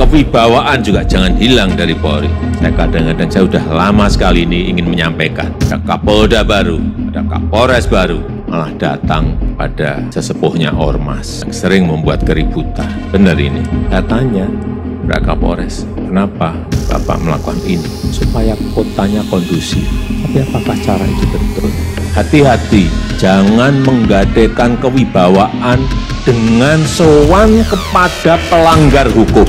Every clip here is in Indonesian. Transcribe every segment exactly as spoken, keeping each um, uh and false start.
kewibawaan juga jangan hilang dari Polri. Saya kadang-kadang saya sudah lama sekali ini ingin menyampaikan, ada Kapolda baru, ada Kapolres baru, malah datang pada sesepuhnya ormas yang sering membuat keributan. Benar ini. Saya tanya, Pak Kapolres, kenapa Bapak melakukan ini? Supaya kotanya kondusif. Tapi apakah cara itu betul? Hati-hati, jangan menggadekan kewibawaan dengan sowan kepada pelanggar hukum.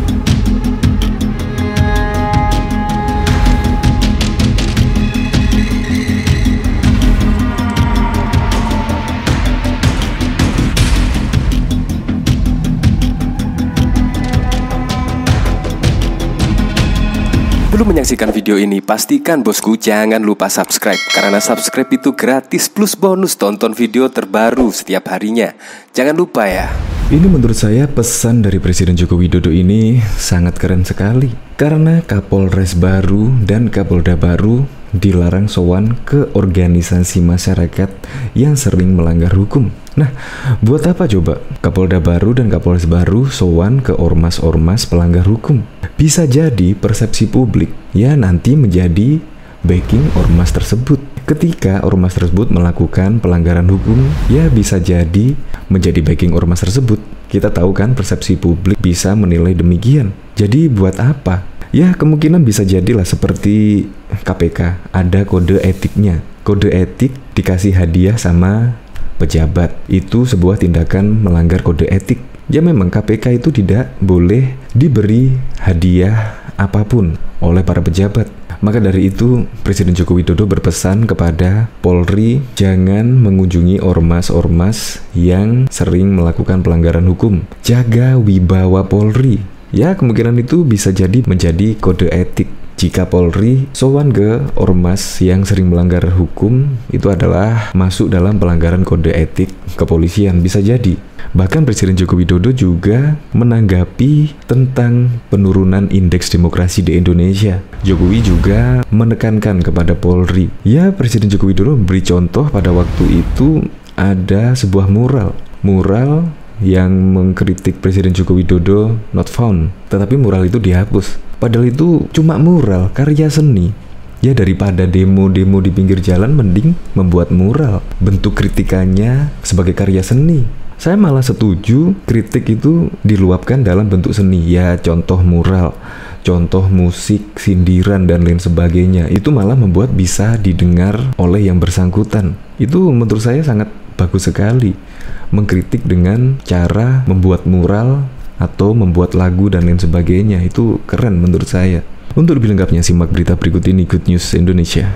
Sebelum menyaksikan video ini, pastikan bosku jangan lupa subscribe. Karena subscribe itu gratis plus bonus tonton video terbaru setiap harinya. Jangan lupa ya. Ini menurut saya pesan dari Presiden Joko Widodo ini sangat keren sekali. Karena Kapolres baru dan Kapolda baru dilarang sowan ke organisasi masyarakat yang sering melanggar hukum. Nah, buat apa coba Kapolda baru dan Kapolres baru sowan ke ormas-ormas pelanggar hukum? Bisa jadi persepsi publik ya nanti menjadi backing ormas tersebut. Ketika ormas tersebut melakukan pelanggaran hukum, ya bisa jadi menjadi backing ormas tersebut. Kita tahu kan persepsi publik bisa menilai demikian. Jadi buat apa? Ya kemungkinan bisa jadilah seperti K P K, ada kode etiknya. Kode etik dikasih hadiah sama pejabat, itu sebuah tindakan melanggar kode etik. Ya memang K P K itu tidak boleh diberi hadiah apapun oleh para pejabat. Maka dari itu Presiden Joko Widodo berpesan kepada Polri jangan mengunjungi ormas-ormas yang sering melakukan pelanggaran hukum. Jaga wibawa Polri. Ya kemungkinan itu bisa jadi menjadi kode etik. Jika Polri sowan ke ormas yang sering melanggar hukum, itu adalah masuk dalam pelanggaran kode etik kepolisian, bisa jadi. Bahkan Presiden Joko Widodo juga menanggapi tentang penurunan indeks demokrasi di Indonesia. Jokowi juga menekankan kepada Polri. Ya, Presiden Joko Widodo memberi contoh pada waktu itu ada sebuah mural. Mural yang mengkritik Presiden Joko Widodo not found, tetapi mural itu dihapus. Padahal itu cuma mural, karya seni. Ya daripada demo-demo di pinggir jalan, mending membuat mural. Bentuk kritikannya sebagai karya seni. Saya malah setuju kritik itu diluapkan dalam bentuk seni. Ya contoh mural, contoh musik, sindiran, dan lain sebagainya. Itu malah membuat bisa didengar oleh yang bersangkutan. Itu menurut saya sangat bagus sekali. Mengkritik dengan cara membuat mural atau membuat lagu dan lain sebagainya, itu keren menurut saya. Untuk lebih lengkapnya simak berita berikut ini. Good News Indonesia.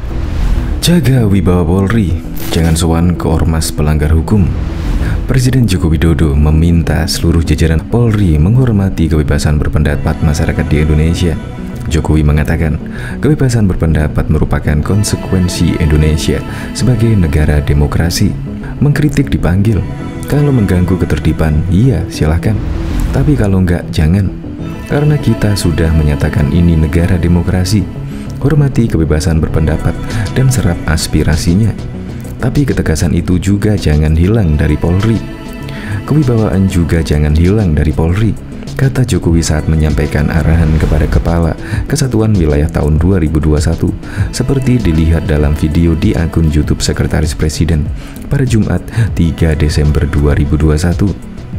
Jaga wibawa Polri, jangan sowan ke ormas pelanggar hukum. Presiden Joko Widodo meminta seluruh jajaran Polri menghormati kebebasan berpendapat masyarakat di Indonesia. Jokowi mengatakan, kebebasan berpendapat merupakan konsekuensi Indonesia sebagai negara demokrasi. Mengkritik dipanggil, kalau mengganggu ketertiban, iya silahkan. Tapi kalau enggak, jangan. Karena kita sudah menyatakan ini negara demokrasi. Hormati kebebasan berpendapat dan serap aspirasinya. Tapi ketegasan itu juga jangan hilang dari Polri. Kewibawaan juga jangan hilang dari Polri, kata Jokowi saat menyampaikan arahan kepada Kepala Kesatuan Wilayah tahun dua ribu dua puluh satu, seperti dilihat dalam video di akun YouTube Sekretaris Presiden pada Jumat tiga Desember dua ribu dua puluh satu.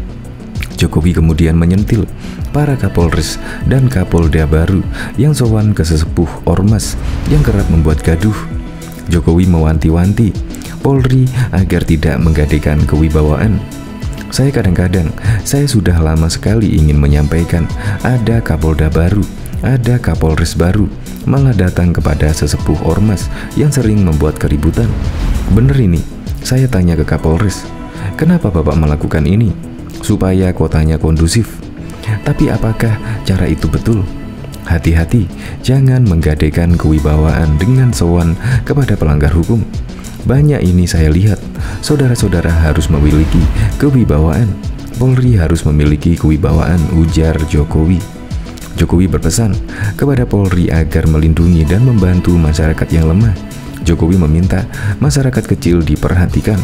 Jokowi kemudian menyentil para Kapolres dan Kapolda baru yang sowan ke sesepuh ormas yang kerap membuat gaduh. Jokowi mewanti-wanti Polri agar tidak menggadekan kewibawaan. Saya kadang-kadang, saya sudah lama sekali ingin menyampaikan ada Kapolda baru, ada Kapolres baru, malah datang kepada sesepuh ormas yang sering membuat keributan. Bener ini, saya tanya ke Kapolres, kenapa Bapak melakukan ini? Supaya kotanya kondusif. Tapi apakah cara itu betul? Hati-hati, jangan menggadekan kewibawaan dengan sowan kepada pelanggar hukum. Banyak ini saya lihat, saudara-saudara harus memiliki kewibawaan. Polri harus memiliki kewibawaan, ujar Jokowi. Jokowi berpesan kepada Polri agar melindungi dan membantu masyarakat yang lemah. Jokowi meminta masyarakat kecil diperhatikan,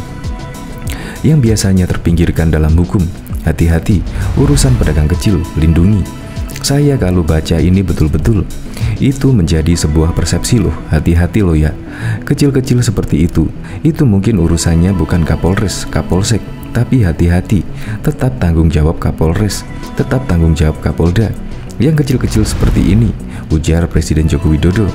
yang biasanya terpinggirkan dalam hukum. Hati-hati, urusan pedagang kecil, lindungi. Saya kalau baca ini betul-betul, itu menjadi sebuah persepsi loh, hati-hati loh ya. Kecil-kecil seperti itu, itu mungkin urusannya bukan Kapolres, Kapolsek, tapi hati-hati, tetap tanggung jawab Kapolres, tetap tanggung jawab Kapolda. Yang kecil-kecil seperti ini, ujar Presiden Joko Widodo.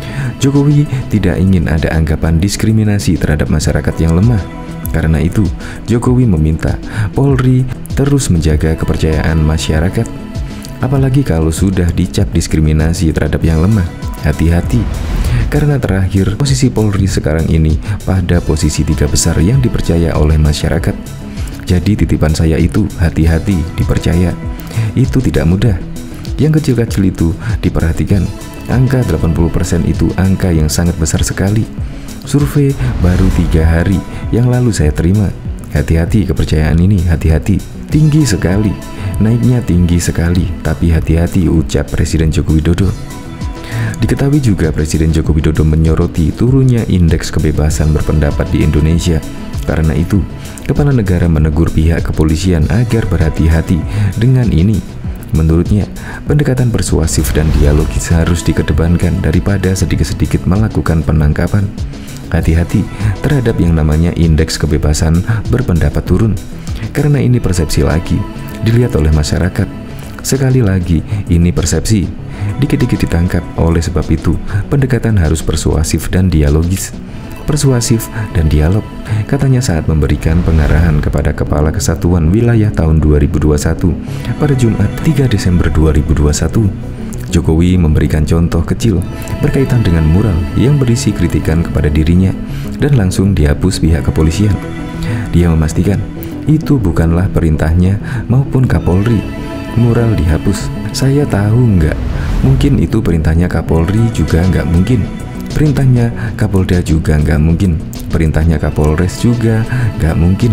Jokowi tidak ingin ada anggapan diskriminasi terhadap masyarakat yang lemah. Karena itu, Jokowi meminta Polri terus menjaga kepercayaan masyarakat. Apalagi kalau sudah dicap diskriminasi terhadap yang lemah, hati-hati. Karena terakhir, posisi Polri sekarang ini pada posisi tiga besar yang dipercaya oleh masyarakat. Jadi titipan saya itu, hati-hati dipercaya. Itu tidak mudah. Yang kecil-kecil itu diperhatikan. Angka delapan puluh persen itu angka yang sangat besar sekali. Survei baru tiga hari yang lalu saya terima. Hati-hati kepercayaan ini, hati-hati. Tinggi sekali, naiknya tinggi sekali, tapi hati-hati, ucap Presiden Joko Widodo. Diketahui juga Presiden Joko Widodo menyoroti turunnya indeks kebebasan berpendapat di Indonesia. Karena itu, Kepala Negara menegur pihak kepolisian agar berhati-hati dengan ini. Menurutnya, pendekatan persuasif dan dialogis harus dikedepankan daripada sedikit-sedikit melakukan penangkapan. Hati-hati terhadap yang namanya indeks kebebasan berpendapat turun. Karena ini persepsi lagi, dilihat oleh masyarakat. Sekali lagi, ini persepsi, dikit-dikit ditangkap. Oleh sebab itu, pendekatan harus persuasif dan dialogis. Persuasif dan dialog, katanya saat memberikan pengarahan kepada Kepala Kesatuan Wilayah tahun dua ribu dua puluh satu pada Jumat tiga Desember dua ribu dua puluh satu. Jokowi memberikan contoh kecil berkaitan dengan mural yang berisi kritikan kepada dirinya dan langsung dihapus pihak kepolisian. Dia memastikan itu bukanlah perintahnya maupun Kapolri. Mural dihapus. Saya tahu nggak? Mungkin itu perintahnya Kapolri juga nggak mungkin. Perintahnya Kapolda juga nggak mungkin. Perintahnya Kapolres juga nggak mungkin.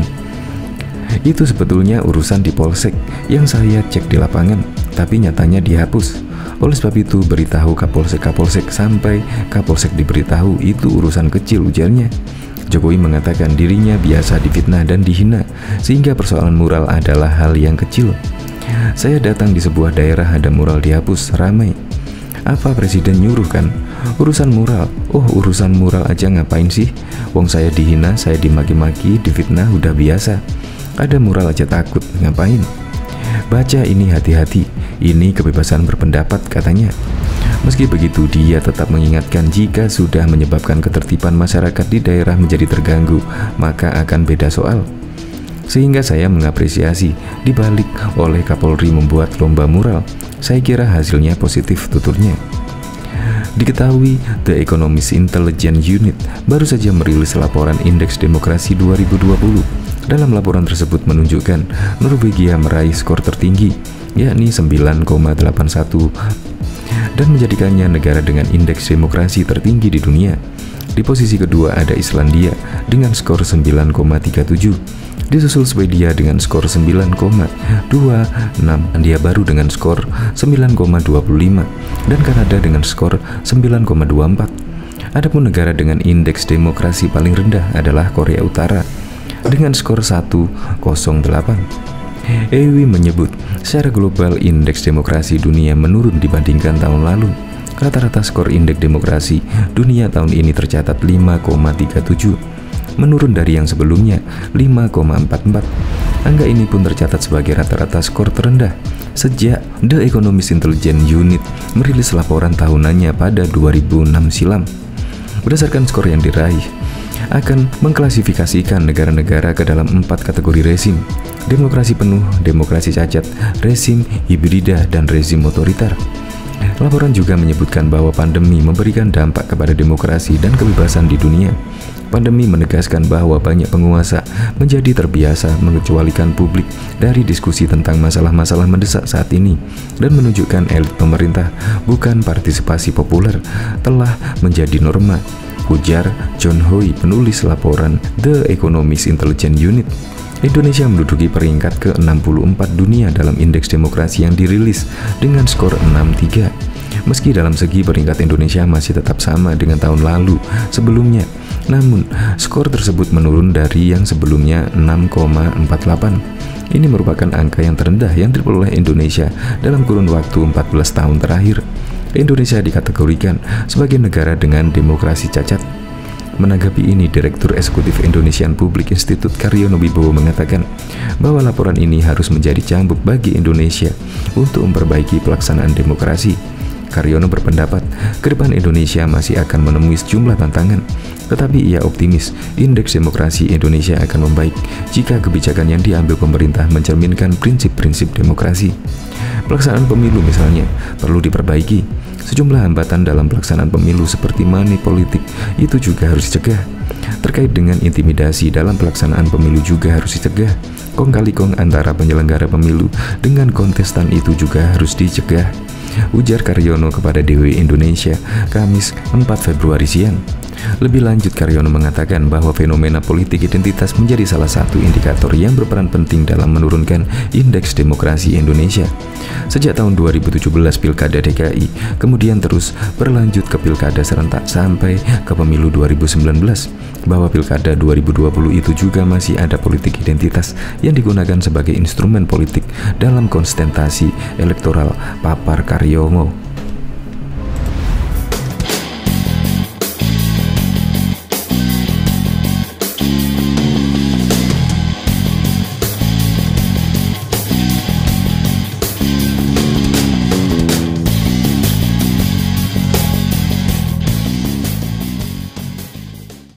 Itu sebetulnya urusan di Polsek yang saya cek di lapangan, tapi nyatanya dihapus. Oleh sebab itu beritahu Kapolsek-Kapolsek sampai Kapolsek diberitahu, itu urusan kecil, ujarnya. Jokowi mengatakan dirinya biasa difitnah dan dihina, sehingga persoalan mural adalah hal yang kecil. Saya datang di sebuah daerah ada mural dihapus, ramai. Apa presiden nyuruh kan? Urusan mural, oh urusan mural aja ngapain sih? Wong saya dihina, saya dimaki-maki, difitnah udah biasa. Ada mural aja takut, ngapain? Baca ini hati-hati, ini kebebasan berpendapat katanya. Meski begitu, dia tetap mengingatkan jika sudah menyebabkan ketertiban masyarakat di daerah menjadi terganggu, maka akan beda soal. Sehingga saya mengapresiasi dibalik oleh Kapolri membuat lomba mural. Saya kira hasilnya positif, tuturnya. Diketahui The Economist Intelligence Unit baru saja merilis laporan Indeks Demokrasi dua ribu dua puluh. Dalam laporan tersebut menunjukkan Norwegia meraih skor tertinggi, yakni sembilan koma delapan satu, dan menjadikannya negara dengan indeks demokrasi tertinggi di dunia. Di posisi kedua ada Islandia dengan skor sembilan koma tiga tujuh, disusul Swedia dengan skor sembilan koma dua enam, India baru dengan skor sembilan koma dua lima, dan Kanada dengan skor sembilan koma dua empat. Adapun negara dengan indeks demokrasi paling rendah adalah Korea Utara dengan skor satu koma nol delapan. E W I menyebut secara global indeks demokrasi dunia menurun dibandingkan tahun lalu. Rata-rata skor indeks demokrasi dunia tahun ini tercatat lima koma tiga tujuh, menurun dari yang sebelumnya lima koma empat empat. Angka ini pun tercatat sebagai rata-rata skor terendah sejak The Economist Intelligence Unit merilis laporan tahunannya pada dua ribu enam silam. Berdasarkan skor yang diraih, akan mengklasifikasikan negara-negara ke dalam empat kategori rezim: demokrasi penuh, demokrasi cacat, rezim hibrida, dan rezim otoriter. Laporan juga menyebutkan bahwa pandemi memberikan dampak kepada demokrasi dan kebebasan di dunia. Pandemi menegaskan bahwa banyak penguasa menjadi terbiasa mengecualikan publik dari diskusi tentang masalah-masalah mendesak saat ini, dan menunjukkan elit pemerintah, bukan partisipasi populer, telah menjadi norma, ujar John Hoy, penulis laporan The Economist Intelligence Unit. Indonesia menduduki peringkat ke enam puluh empat dunia dalam indeks demokrasi yang dirilis dengan skor enam koma tiga. Meski dalam segi peringkat Indonesia masih tetap sama dengan tahun lalu sebelumnya, namun skor tersebut menurun dari yang sebelumnya enam koma empat delapan. Ini merupakan angka yang terendah yang diperoleh Indonesia dalam kurun waktu empat belas tahun terakhir. Indonesia dikategorikan sebagai negara dengan demokrasi cacat. Menanggapi ini, Direktur Eksekutif Indonesian Public Institute Karyono Wibowo mengatakan bahwa laporan ini harus menjadi cambuk bagi Indonesia untuk memperbaiki pelaksanaan demokrasi. Karyono berpendapat, ke depan Indonesia masih akan menemui sejumlah tantangan, tetapi ia optimis indeks demokrasi Indonesia akan membaik jika kebijakan yang diambil pemerintah mencerminkan prinsip-prinsip demokrasi. Pelaksanaan pemilu misalnya perlu diperbaiki. Sejumlah hambatan dalam pelaksanaan pemilu seperti money politik itu juga harus dicegah. Terkait dengan intimidasi dalam pelaksanaan pemilu juga harus dicegah. Kong kali kong antara penyelenggara pemilu dengan kontestan itu juga harus dicegah, ujar Karyono kepada D W Indonesia Kamis empat Februari siang. Lebih lanjut, Karyono mengatakan bahwa fenomena politik identitas menjadi salah satu indikator yang berperan penting dalam menurunkan indeks demokrasi Indonesia. Sejak tahun dua ribu tujuh belas Pilkada D K I, kemudian terus berlanjut ke Pilkada serentak sampai ke Pemilu dua ribu sembilan belas, bahwa Pilkada dua ribu dua puluh itu juga masih ada politik identitas yang digunakan sebagai instrumen politik dalam konsentrasi elektoral, papar Karyono.